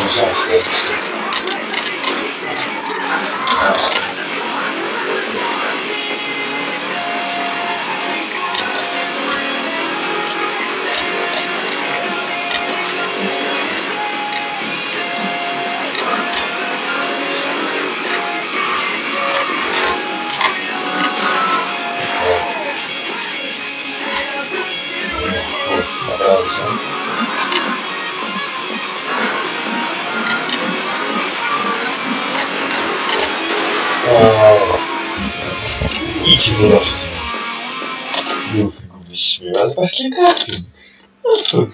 Idź wzrośnie. Już go śmieję, ale patrzcie karty. No cóż.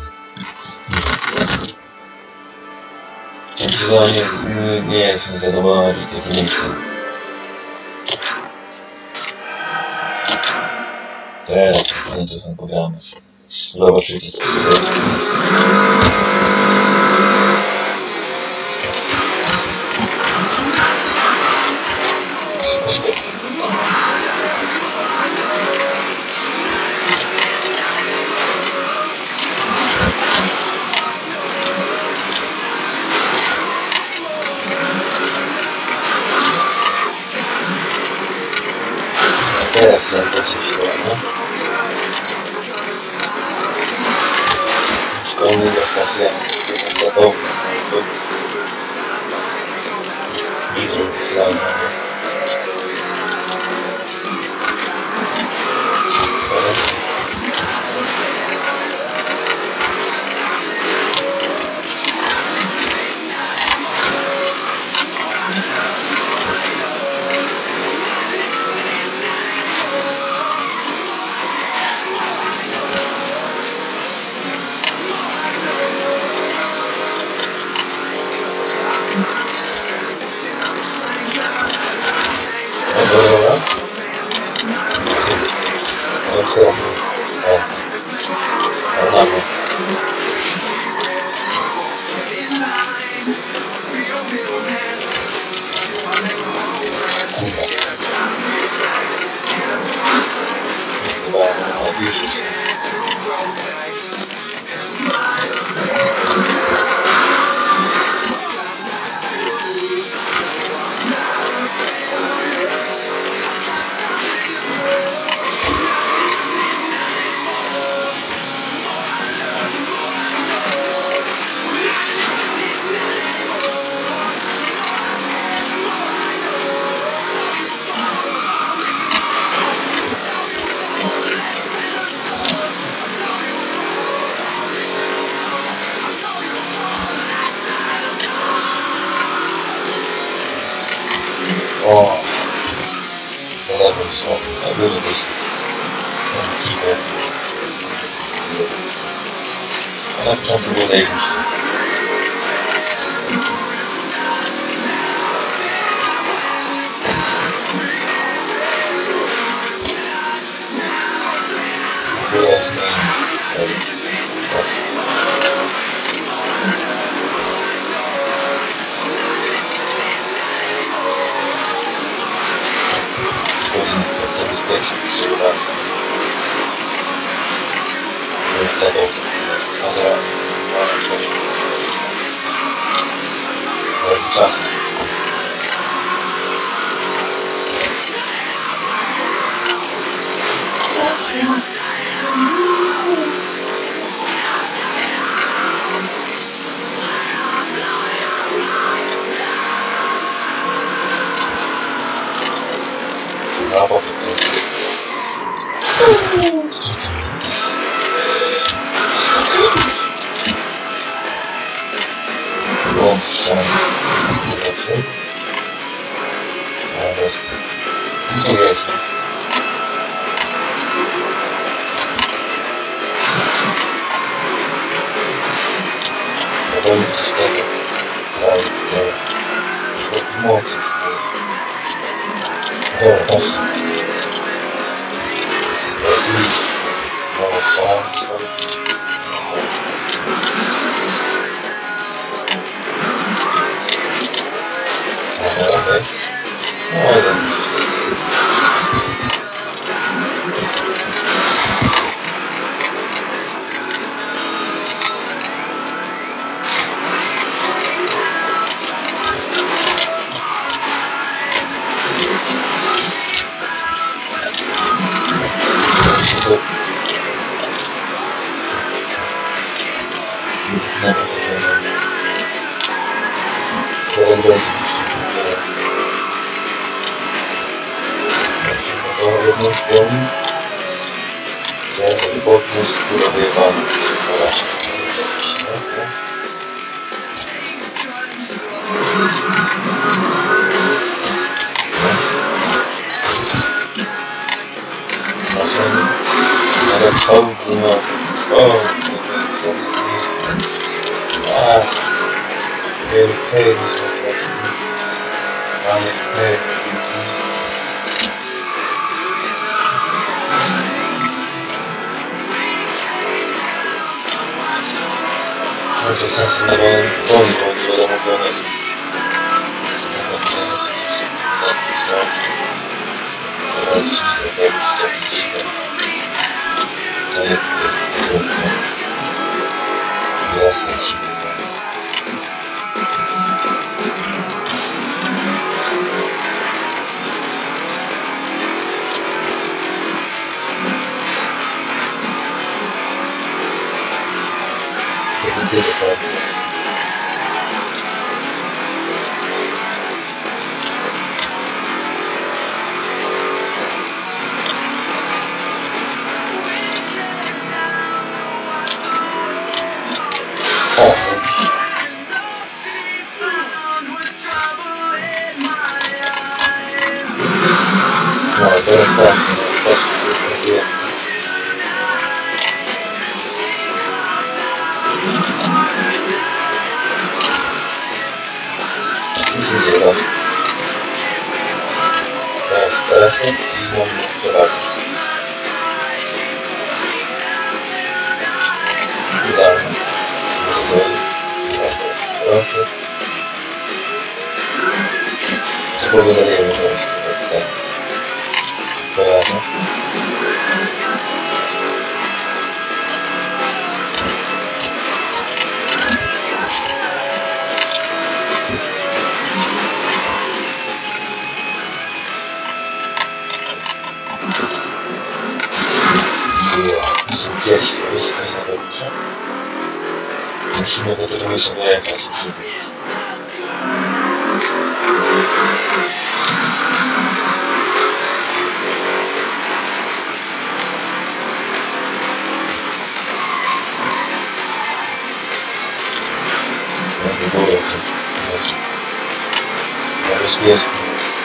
Nie jestem zadowolony, że tego nie chcę. Teraz to są programy. Zobaczycie co sobie. Teraz ja to się świetnie. Szkolny dostać to dobrze. Widzę slajdy. Dobra. Otwieram. Ornamy. Dobra, odbliżyć. O, znalazłem słabo, najwyżej to jest ten kiber. A na początku było zajebiście. Teraz nie. Pierwszy przygotowany. Wtedy czas. Brawo. wewnątrz głowy. Ten boknie skóra wyjebana. Dobra. Ale czołgu na... O! Wielu hejt ale hejt. Może sensy nie mają woli, bo nie wiadomo gdzie on jest. No, teraz tak, dyskusję. Nie da. Teraz nie i mam przerabić. Idealnie. Proszę. Spowodowanie możliwości. Kojarzę. Jeśli to jest najlepsze, musimy do tego miejsca dojechać i przybyć. Na górę to na bezpieczne.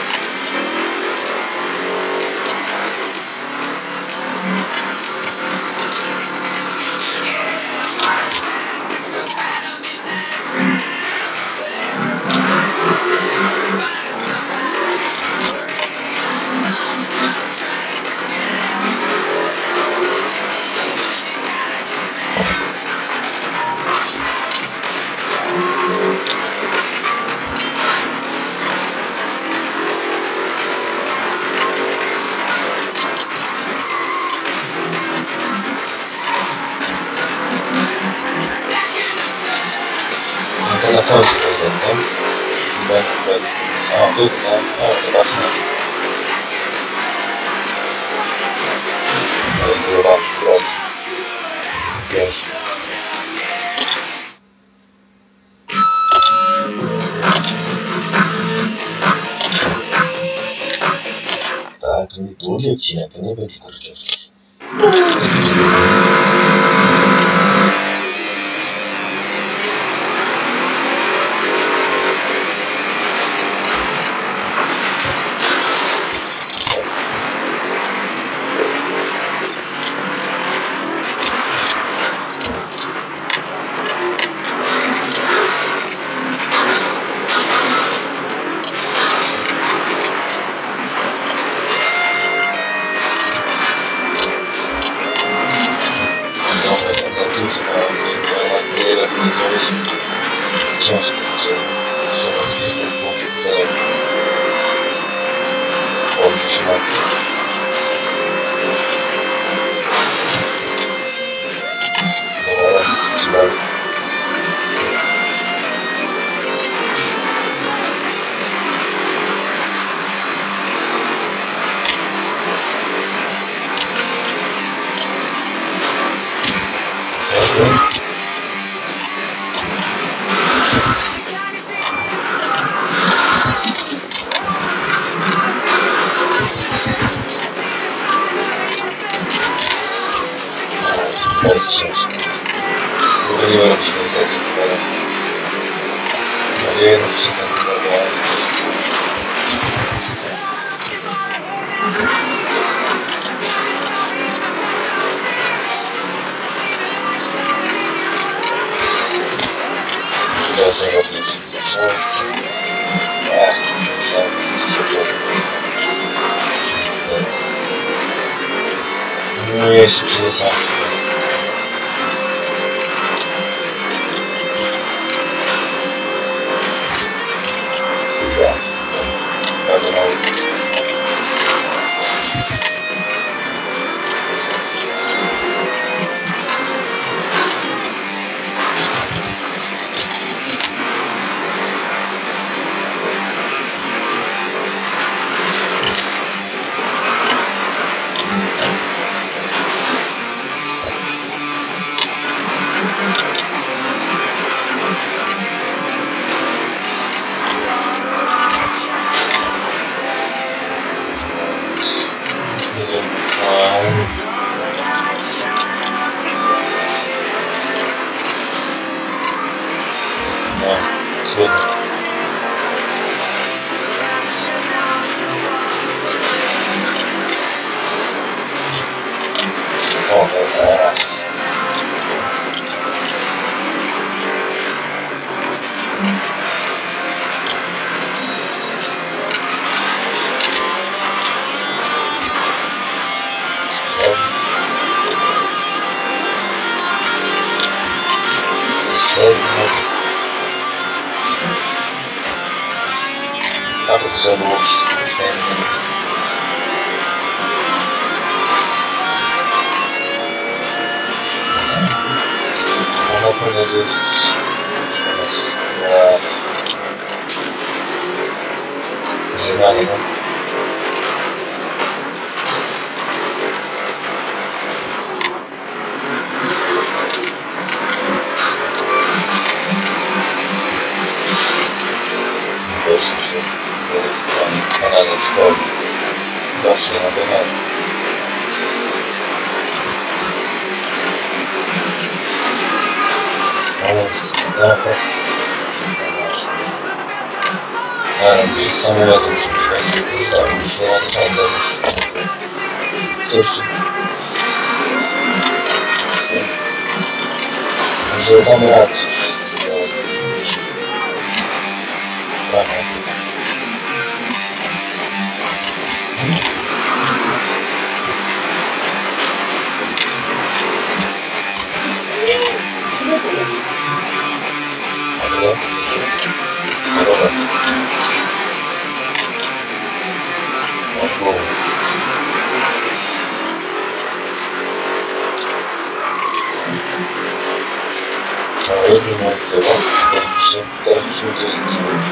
To na końcu będzie, nie? O, tutaj, o, zobaczmy. No i góra, wróć. Pierwszy. Tak, to nie długi odcinek, to nie będzie króciutki. Książki, że nie robić niestety, ale nadzieję, że wszystko nie wygląda. Teraz nie robię wszystko. No jeszcze przyjechałem. Bardzo mało. O, teraz. Nawet żadnych Mam nadzieję, że zmiany, no. Kanalnie szkodzi. Właśnie na wymiarze. Przez samolotem się nie będę. Cóż. Może damy radę. Teraz musimy to zmienić.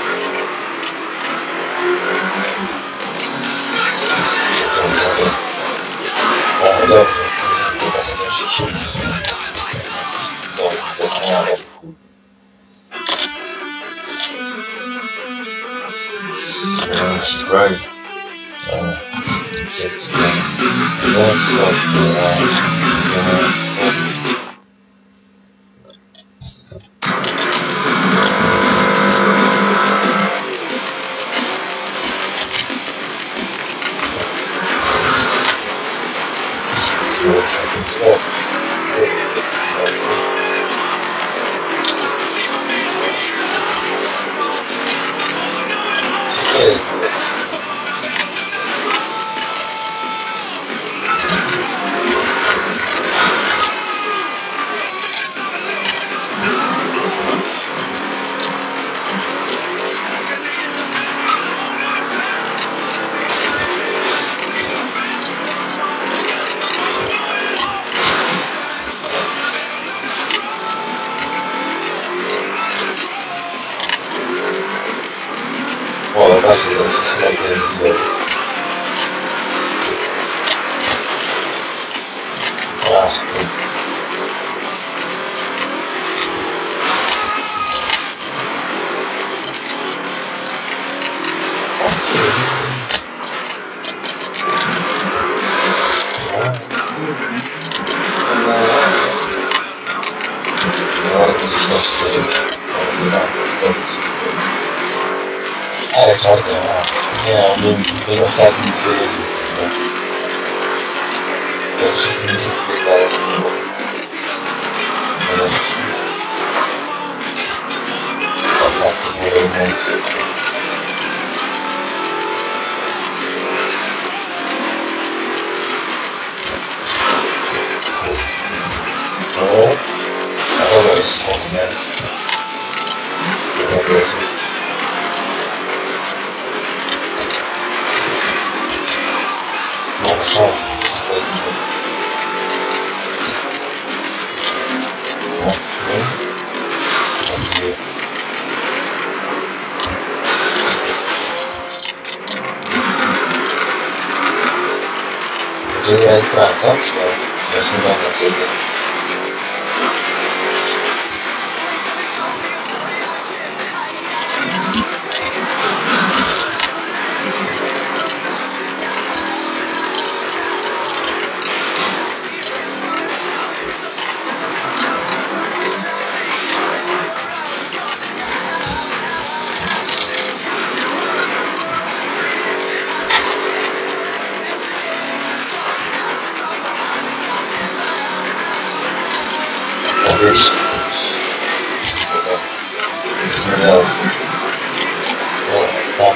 O, dobrze. Right. O, właśnie, to jest średnie. czarny, nie, on był ostatni, który ja się tym nie wydaje, dobra, jest smutne. Mam szans. Gdzie ja Franka? Ja się mam na kiedy. Wiesz, no, tam,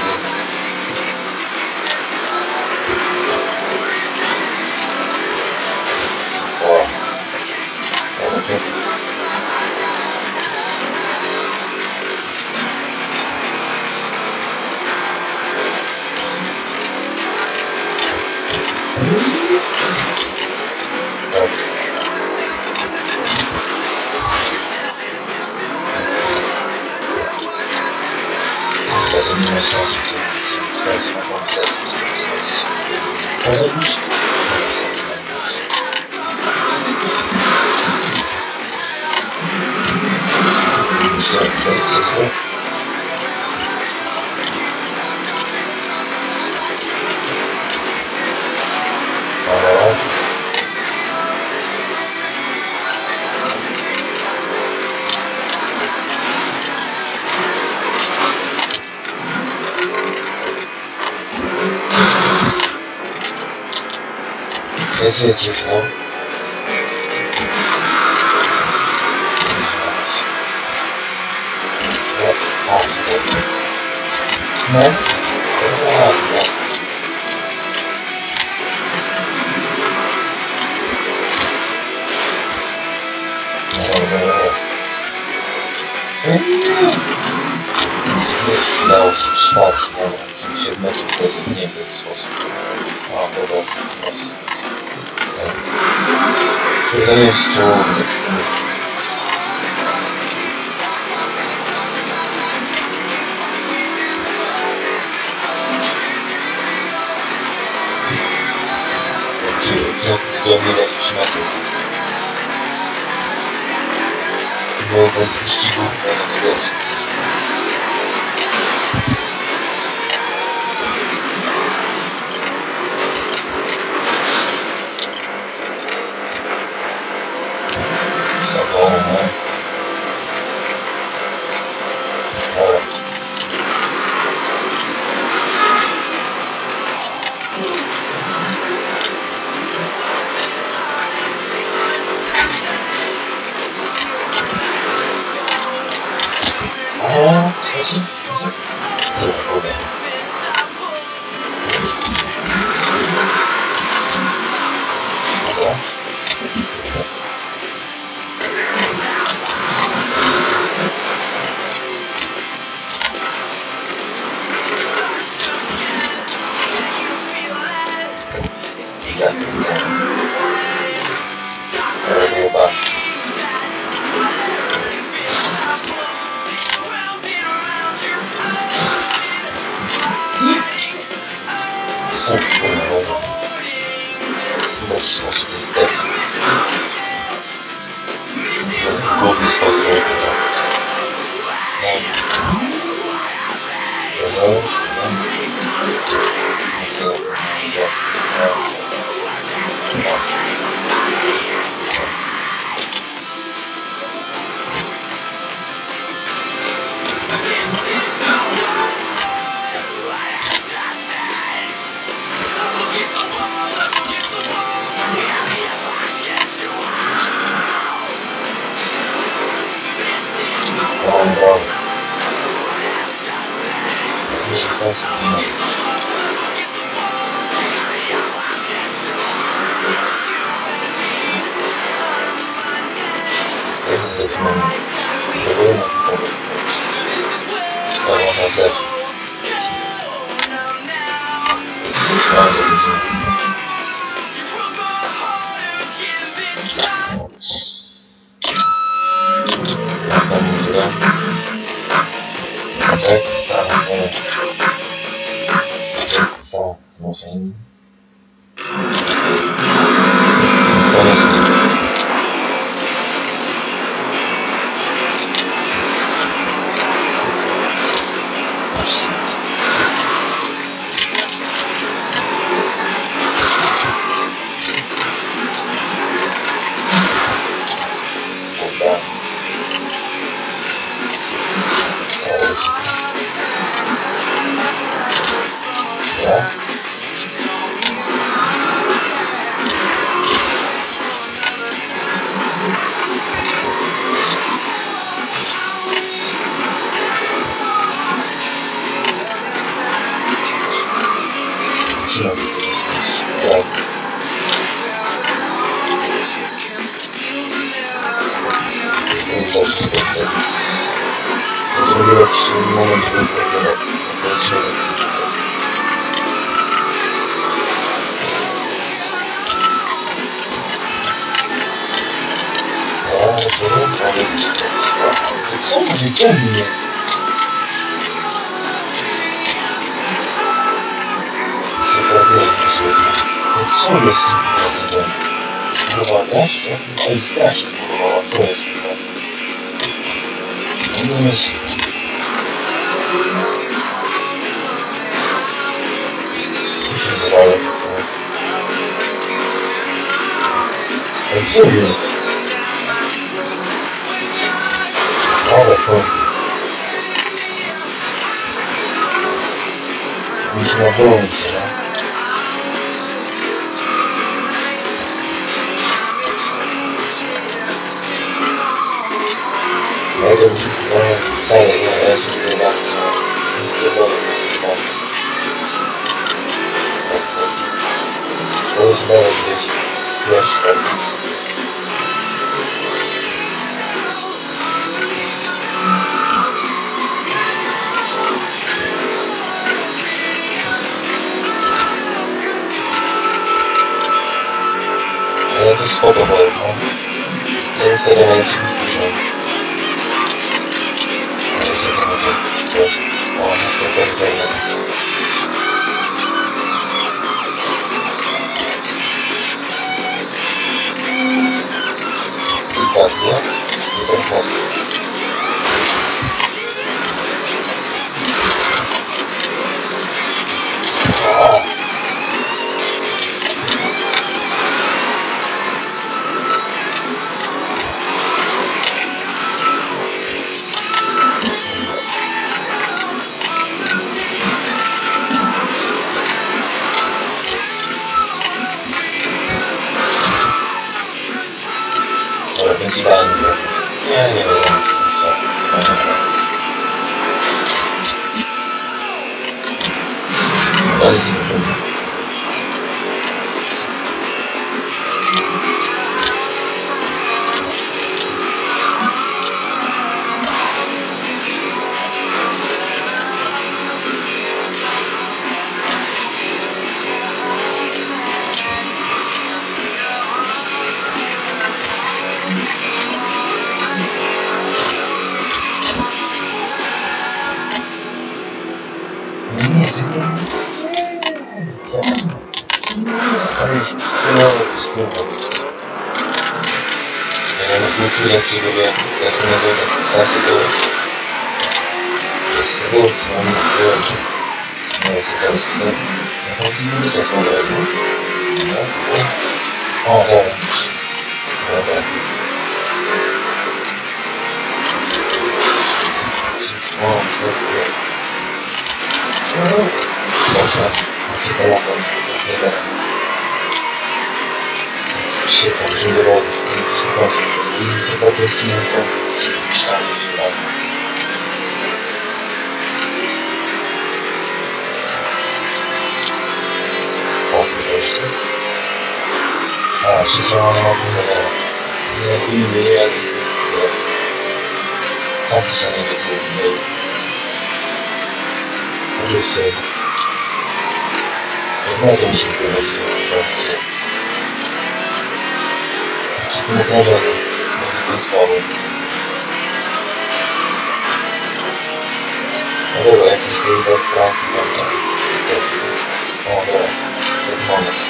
Jedziecie, no. No, to ładnie. Jest dał szlak, no, 7 metrów to nie był sposób. A, dobra, to jest człowiek. Do mnie jakiś metrów. Było ten wyścigów na widocznie. Zadowolone. しくない。ですね。どうなってそうですね。夏休み。 아, 시청하는 것 같은데, 이 이야기, 컴퓨터에 대해서 알겠어요. 얼마나 좀 힘들었어요. 그래서, 지금 가자고, 있어. Allora, è che scrive il pratico, allora, che modo.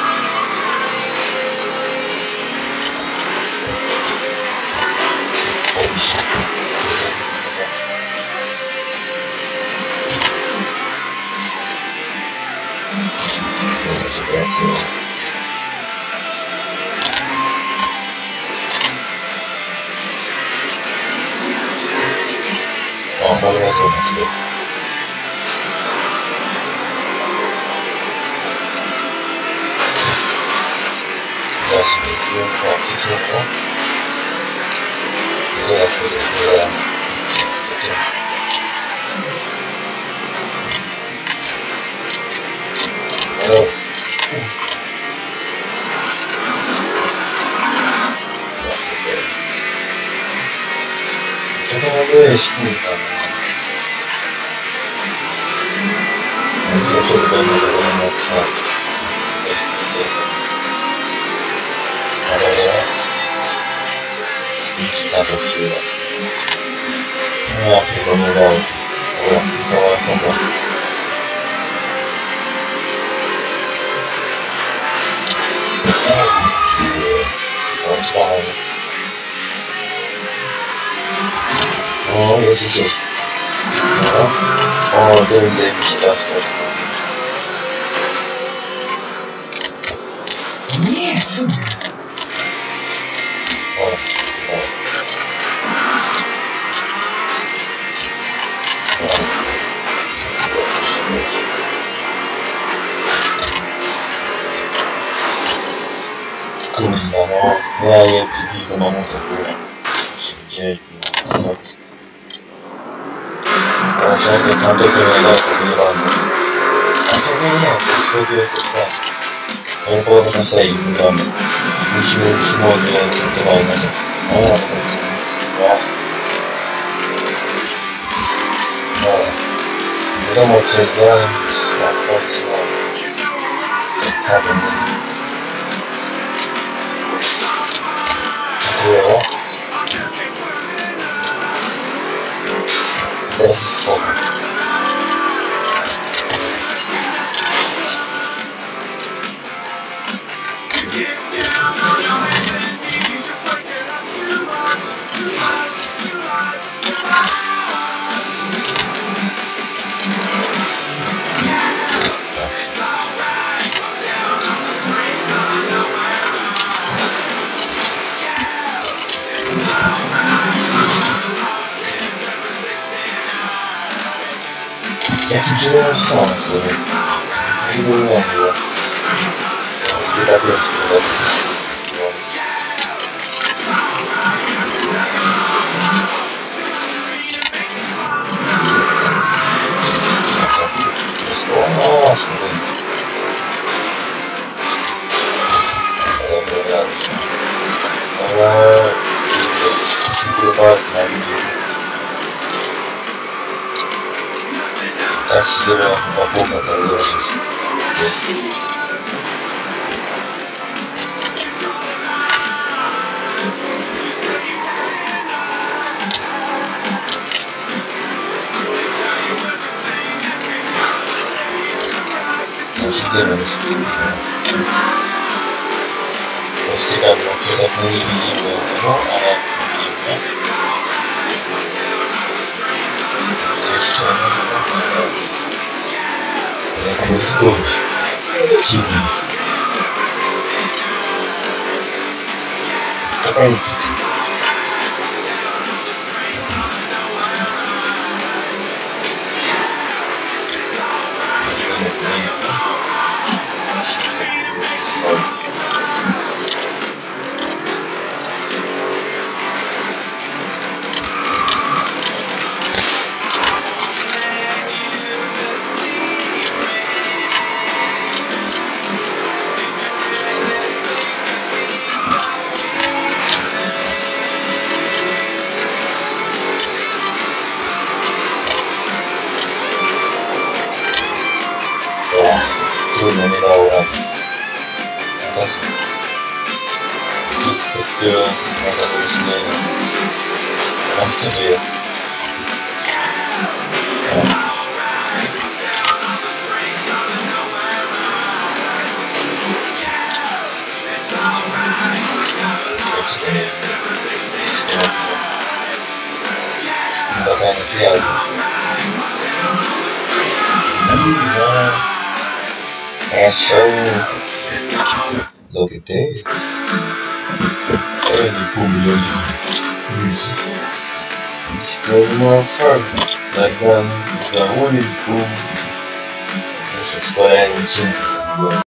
Magari anche una fila. Adesso io un po' ci sono. Cosa cosa scriverà? Allora. Secondo me è scritta. Non so se non lo so. Allora, non ci sta possibile. Non è che come vuoi. Ora, stavo facendo. Non so. Oh, io ci sono. Oh, dove devi stare? Aia più sono molto pure non so che tanto che mi hai dato che mi vanno ma se che niente sto dire che fa un po' come sei mi vanno vicino di tutto vanno vediamo se la forza peccato Zero. This is full. Jaki dziwny sens, nie było miło. Nie tak jest, essere una bocca per gli ossi. Non si deve questi capi non si deve condividere no? Adesso come scopi chini stupendo trudno, nie dało rady. Tak? Pod tyłem, na zakończenie. A wtedy je. That's so. Look at this. Early Pumilon. He's going more further. Like one is boom. This is what I